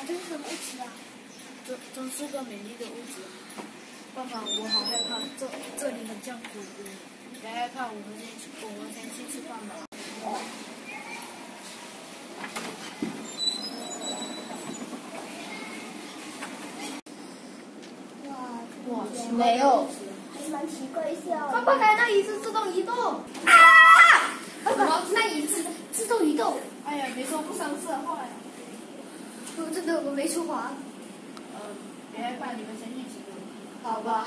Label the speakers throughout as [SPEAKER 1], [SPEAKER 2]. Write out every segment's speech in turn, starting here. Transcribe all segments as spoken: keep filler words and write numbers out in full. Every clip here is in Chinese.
[SPEAKER 1] 这是什么屋子啊？
[SPEAKER 2] 这真是个美丽的屋子。爸爸，我好害怕，这这里很像鬼屋。别害怕，我们先去，我们先去吃饭吧。
[SPEAKER 1] 哇，
[SPEAKER 2] 哇，
[SPEAKER 1] 没有，
[SPEAKER 3] 还蛮奇怪一下。
[SPEAKER 1] 爸爸，开那椅子自动移动。啊！爸爸，那椅子自动移动。
[SPEAKER 2] 哎呀，别说不伤色话呀。
[SPEAKER 1] 我真的我没说谎。
[SPEAKER 2] 呃，别害怕，你们先去几个。
[SPEAKER 1] 好吧。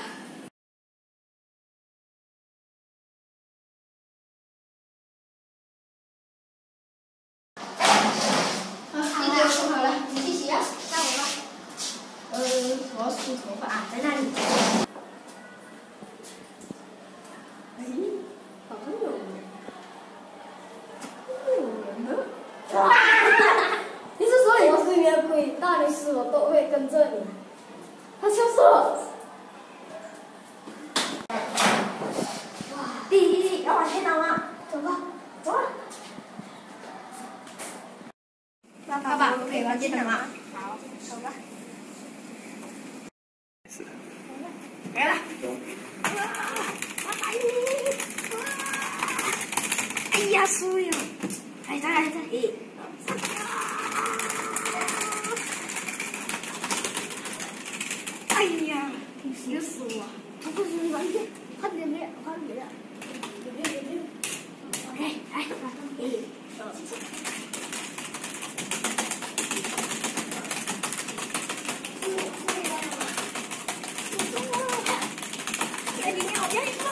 [SPEAKER 3] 你给我梳好了，你去洗啊，该我了。
[SPEAKER 1] 呃，我要梳头发啊，在那里。哎，好像有人，有人呢。你是说我是你的鬼？大的事我都会跟着你。他消失了。哇，弟弟弟，要玩电脑吗？走吧，走吧。
[SPEAKER 3] 爸爸，我可以玩电脑吗？
[SPEAKER 1] 好，走吧。
[SPEAKER 4] 是。
[SPEAKER 1] 来了。哎呀，输了！哎，再来再来。哎呀，挺死死我！我不行，玩去，快点点，快点点，点点点点。OK，来，一，二，哎，你好，别动！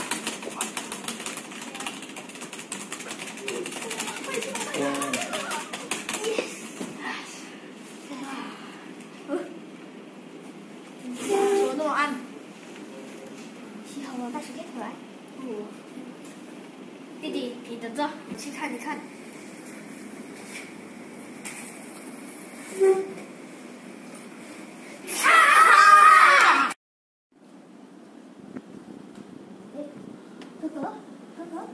[SPEAKER 1] 怎么那么暗？
[SPEAKER 3] 洗好了，把手电筒来。
[SPEAKER 1] 不，弟弟，你等着，我去看一看。啊！
[SPEAKER 3] 哥哥，哥哥，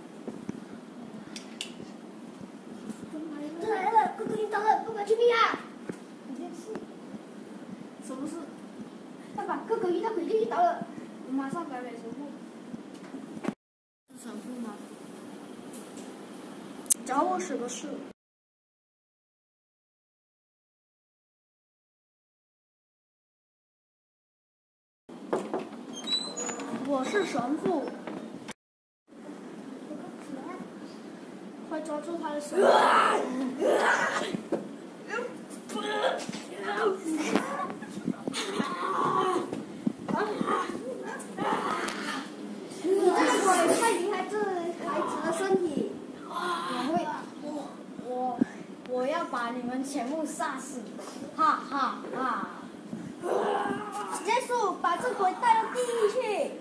[SPEAKER 3] 哥来了，哥哥晕倒了，哥哥救命啊！
[SPEAKER 1] 没事。什么事？
[SPEAKER 3] 爸爸，哥哥遇到鬼就晕倒了。
[SPEAKER 1] 我马上改美神父。是神父吗？
[SPEAKER 3] 找我什么事？我是神父。快抓住他的手！你这个鬼太厉害，这孩子的身体，我会，我我我要把你们全部杀死！哈哈哈！结束，把这鬼带到地狱去！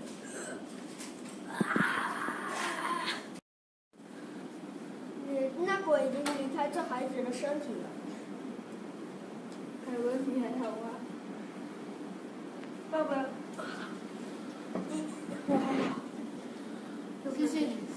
[SPEAKER 3] 你那鬼已经离开这孩子的身体了。
[SPEAKER 1] 还有问题还好吗？爸爸，
[SPEAKER 3] 你我还好。
[SPEAKER 1] 谢谢你。